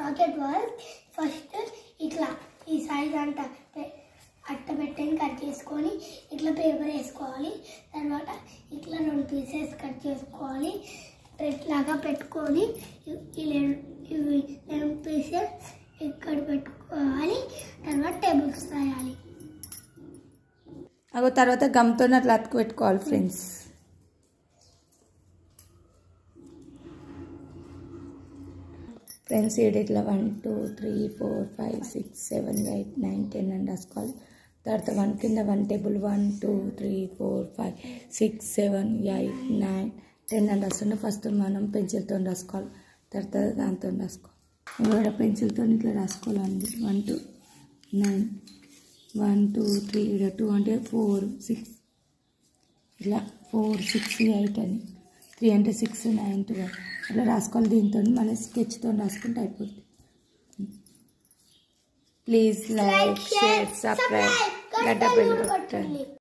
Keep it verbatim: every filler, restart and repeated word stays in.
Rocket work first ఇట్లా ఈ size అంతా అట్ట పెట్టని కట్ చేసుకొని ఇట్లా పేపర్ వేసుకోవాలి. తర్వాత ఇట్లా రెండు పీసెస్ కట్ చేసుకోవాలి. ఇట్లాగా పెట్టుకొని ఈ రెండు పీసెస్ ఇక్కడ పెట్టుకోవాలి. తర్వాత టేబుల్స్ రాయాలి. అగో తర్వాత గమ్తో అట్లా అతుకు పెట్టుకోవాలి ఫ్రెండ్స్. ఫ్రెండ్స్ ఇది ఇట్లా one two three four five six seven eight nine ten అని రాసుకోవాలి. తర్వాత వన్ కింద one table one two three four five six seven eight nine ten అని రాస్తుంటే ఫస్ట్ మనం పెన్సిల్తో రాసుకోవాలి. తర్వాత దాంతో రాసుకోవాలి. ఇక్కడ పెన్సిల్తో ఇట్లా రాసుకోవాలండి. One two nine one two three ఇక్కడ టూ అంటే ఫోర్ సిక్స్ ఇట్లా ఫోర్ సిక్స్ ఎయిట్ అని త్రీ అంటే సిక్స్ నైన్ ట్వెల్వ్ అట్లా రాసుకోవాలి. దీంతో మన స్కెచ్తో రాసుకుంటే అయిపోతుంది. ప్లీజ్ లైక్ షేర్ సబ్స్క్రైబ్ గంట బెల్ కొట్టండి.